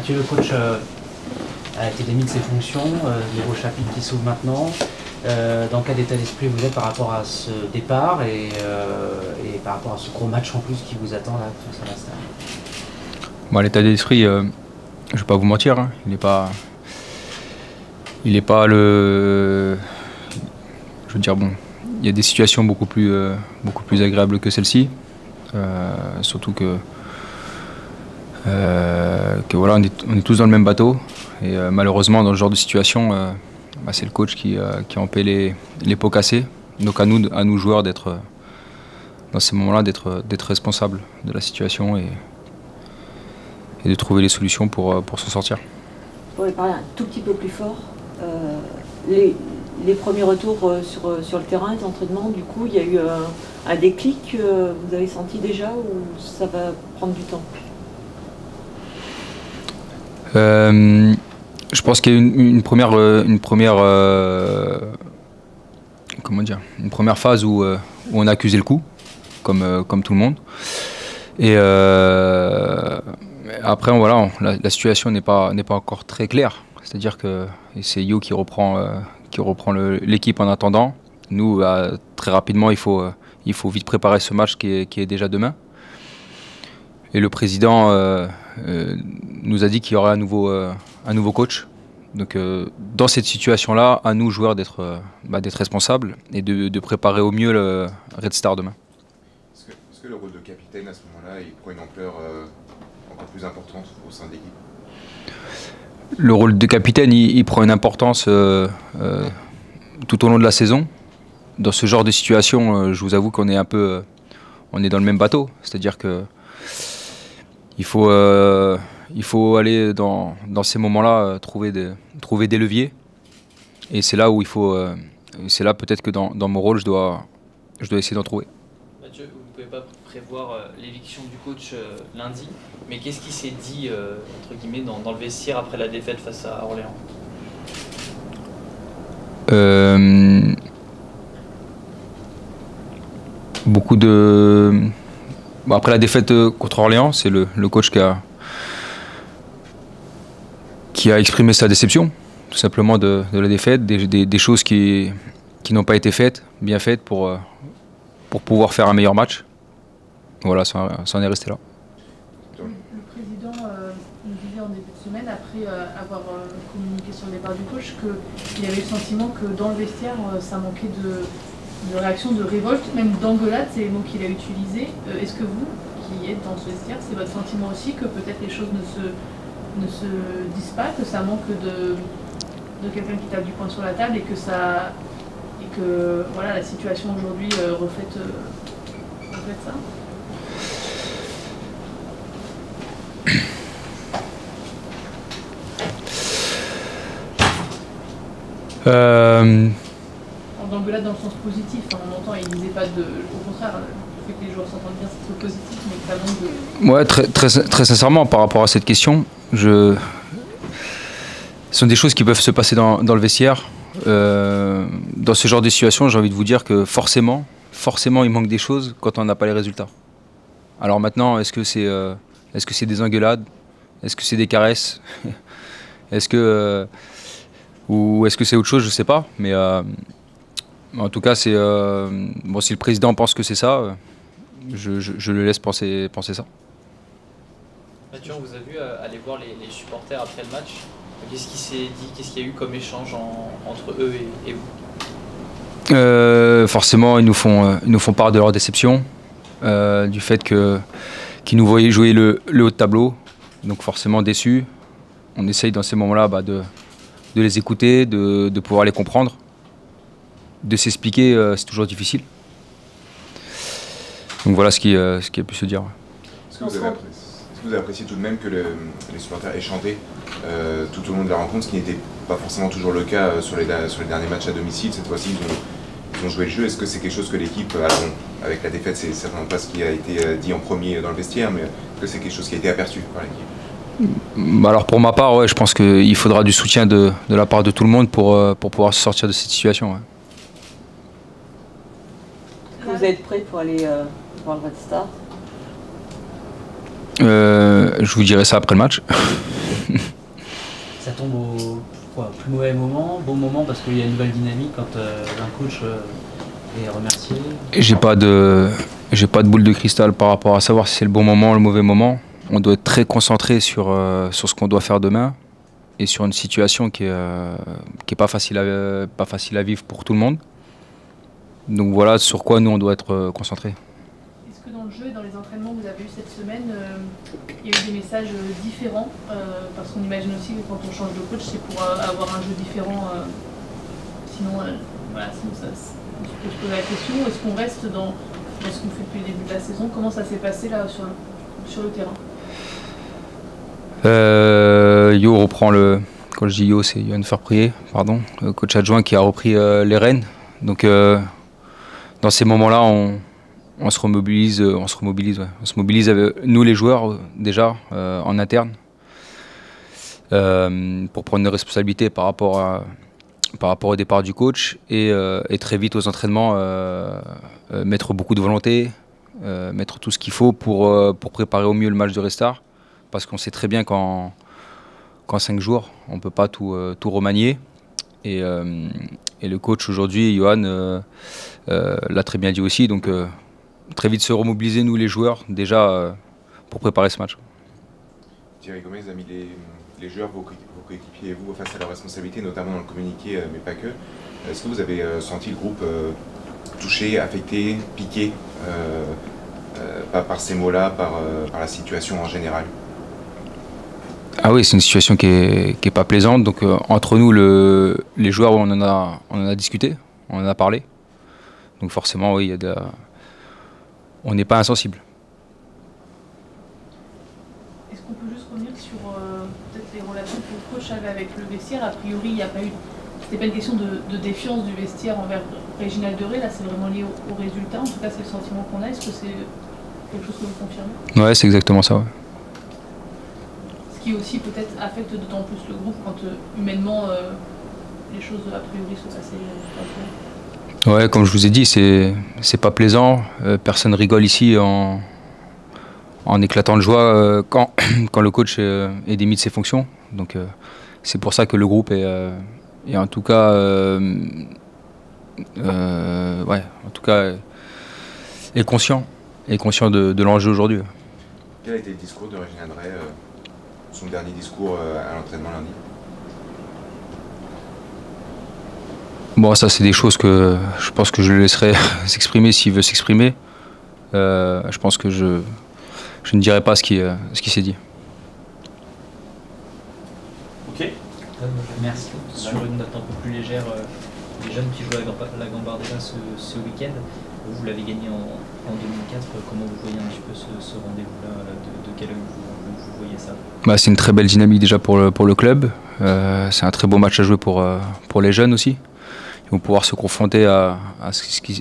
Mathieu, le coach a été démis de ses fonctions, nouveau chapitre qui s'ouvre maintenant. Dans quel état d'esprit vous êtes par rapport à ce départ et par rapport à ce gros match en plus qui vous attend là face à l'Astar? Bon, l'état d'esprit, je ne vais pas vous mentir, hein, il n'est pas le... Je veux dire, bon, il y a des situations beaucoup plus agréables que celle-ci. Surtout que voilà, on est tous dans le même bateau. Et malheureusement, dans ce genre de situation, c'est le coach qui en paie les pots cassés. Donc à nous joueurs, dans ces moments-là, d'être responsables de la situation et de trouver les solutions pour s'en sortir. Je pourrais parler un tout petit peu plus fort. Les premiers retours sur le terrain, les entraînements, du coup, il y a eu un déclic, vous avez senti déjà, ou ça va prendre du temps? Je pense qu'il y a une première phase où on a accusé le coup, comme tout le monde. Et après, voilà, la situation n'est pas encore très claire. C'est-à-dire que c'est Yo qui reprend l'équipe en attendant. Nous, très rapidement, il faut vite préparer ce match qui est déjà demain. Et le président nous a dit qu'il y aura un nouveau coach. Donc dans cette situation-là, à nous joueurs d'être responsables et de préparer au mieux le Red Star demain. Est-ce que le rôle de capitaine à ce moment-là, il prend une ampleur encore plus importante au sein de l'équipe? Le rôle de capitaine, il prend une importance tout au long de la saison. Dans ce genre de situation, je vous avoue qu'on est on est dans le même bateau. C'est-à-dire que il faut aller dans ces moments-là trouver des leviers. Et c'est là où c'est là peut-être que dans mon rôle, je dois essayer d'en trouver. Mathieu, vous ne pouvez pas prévoir l'éviction du coach lundi, mais qu'est-ce qui s'est dit entre guillemets dans le vestiaire après la défaite face à Orléans? Beaucoup de... Bon, après la défaite contre Orléans, c'est le coach qui a exprimé sa déception, tout simplement de la défaite, des choses qui n'ont pas été bien faites pour pouvoir faire un meilleur match. Voilà, ça en est resté là. Le président nous disait en début de semaine, après avoir communiqué sur le départ du coach, qu'il avait le sentiment que dans le vestiaire, ça manquait de réaction, de révolte, même d'engueulade, c'est les mots qu'il a utilisés. Est-ce que vous, qui êtes dans ce vestiaire, c'est votre sentiment aussi que peut-être les choses ne se disent pas, que ça manque de quelqu'un qui tape du poing sur la table et que voilà, la situation aujourd'hui reflète ça? D'engueulade dans le sens positif, hein, on entend, il disait pas au contraire, le fait que les joueurs s'entendent bien c'est très positif, mais que ça manque de... Ouais, très sincèrement, par rapport à cette question, ce sont des choses qui peuvent se passer dans le vestiaire. Dans ce genre de situation, j'ai envie de vous dire que forcément, il manque des choses quand on n'a pas les résultats. Alors maintenant, est-ce que c'est des engueulades? Est-ce que c'est des caresses? Ou est-ce que c'est autre chose? Je sais pas. Mais en tout cas, bon, si le président pense que c'est ça, je le laisse penser ça. Mathieu, on vous a vu aller voir les supporters après le match. Qu'est-ce qui s'est dit? Qu'est-ce qu'il y a eu comme échange entre eux et vous? Forcément, ils nous font part de leur déception, du fait qu'ils nous voyaient jouer le haut de tableau, donc forcément déçus. On essaye dans ces moments-là de les écouter, de pouvoir les comprendre. De s'expliquer, c'est toujours difficile. Donc voilà ce qui a pu se dire. Est-ce que vous avez apprécié tout de même que les supporters aient chanté tout au long de la rencontre, ce qui n'était pas forcément toujours le cas sur les derniers matchs à domicile? Cette fois-ci, ils ont joué le jeu. Est-ce que c'est quelque chose que l'équipe, avec la défaite, c'est certainement pas ce qui a été dit en premier dans le vestiaire, mais est-ce que c'est quelque chose qui a été aperçu par l'équipe? Alors pour ma part, ouais, je pense qu'il faudra du soutien de la part de tout le monde pour pouvoir se sortir de cette situation. Ouais. Vous êtes prêt pour aller voir le Red Star? Je vous dirai ça après le match. tombe au plus mauvais moment, bon moment parce qu'il y a une nouvelle dynamique quand un coach est remercié? J'ai pas de boule de cristal par rapport à savoir si c'est le bon moment ou le mauvais moment. On doit être très concentré sur ce qu'on doit faire demain et sur une situation qui est pas facile à vivre pour tout le monde. Donc voilà sur quoi nous on doit être concentré. Est-ce que dans le jeu et dans les entraînements que vous avez eu cette semaine, il y a eu des messages différents parce qu'on imagine aussi que quand on change de coach, c'est pour avoir un jeu différent. Sinon, sinon on peut se poser la question, est-ce qu'on reste dans ce qu'on fait depuis le début de la saison? Comment ça s'est passé là sur le terrain? Yo reprend quand je dis Yo, c'est Yohan Ferprier, pardon, le coach adjoint qui a repris les rênes. Donc dans ces moments-là, on se remobilise, ouais. On se mobilise avec nous les joueurs déjà en interne pour prendre une responsabilité par rapport au départ du coach et très vite aux entraînements mettre beaucoup de volonté, mettre tout ce qu'il faut pour préparer au mieux le match de Restart, parce qu'on sait très bien qu'en 5 jours on ne peut pas tout remanier et le coach aujourd'hui, Yohan, l'a très bien dit aussi, donc très vite se remobiliser nous les joueurs déjà pour préparer ce match. Thierry Gomez a mis les joueurs, vos coéquipiers et vous face à leurs responsabilités, notamment dans le communiqué, mais pas que. Est-ce que vous avez senti le groupe touché, affecté, piqué par ces mots-là, par la situation en général? Ah oui, c'est une situation qui est pas plaisante. Donc entre nous, les joueurs, on en a discuté, on en a parlé. Donc forcément, oui, on n'est pas insensible. Est-ce qu'on peut juste revenir sur peut-être les relations que le coach avait avec le vestiaire? A priori, il n'y a pas eu. C'était pas une question de défiance du vestiaire envers Réginald Deré. Là, c'est vraiment lié au résultat. En tout cas, c'est le sentiment qu'on a. Est-ce que c'est quelque chose que vous confirmez? Ouais, c'est exactement ça. Ouais. Ce qui aussi peut-être affecte d'autant plus le groupe quand humainement les choses a priori se passaient pas bien. Ouais, comme je vous ai dit, c'est pas plaisant. Personne rigole ici en éclatant de joie quand le coach est démis de ses fonctions. Donc c'est pour ça que le groupe est en tout cas, est conscient de l'enjeu aujourd'hui. Quel a été le discours de Réginald Deré, son dernier discours à l'entraînement lundi? Bon, ça c'est des choses que je pense que je le laisserai s'exprimer s'il veut s'exprimer. Je pense que je ne dirai pas ce qui s'est dit. Ok. Merci. Sur une note un peu plus légère, les jeunes qui jouent à la Gambardella ce week-end, vous l'avez gagné en 2004. Comment vous voyez un petit peu ce rendez-vous-là? De quel œil vous voyez ça? C'est une très belle dynamique déjà pour le club. C'est un très beau match à jouer pour les jeunes aussi. Ils vont pouvoir se confronter à ce qui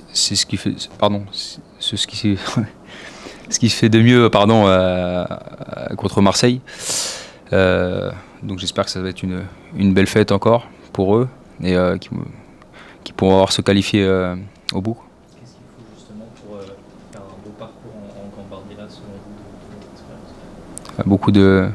se fait de mieux contre Marseille. Donc j'espère que ça va être une belle fête encore pour eux et qui pourront avoir se qualifier au bout. Qu'est-ce qu'il faut justement pour faire un beau parcours en Gambardella selon vous de votre expérience?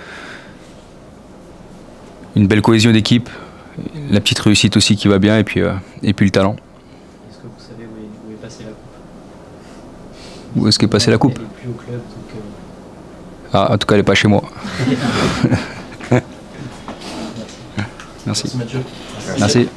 Une belle cohésion d'équipe, la petite réussite aussi qui va bien et puis le talent. Est-ce que vous savez où est passée la coupe? Où est-ce qu'est passée la coupe? Elle n'est plus au club, donc en tout cas elle n'est pas chez moi. Merci. Merci. Merci.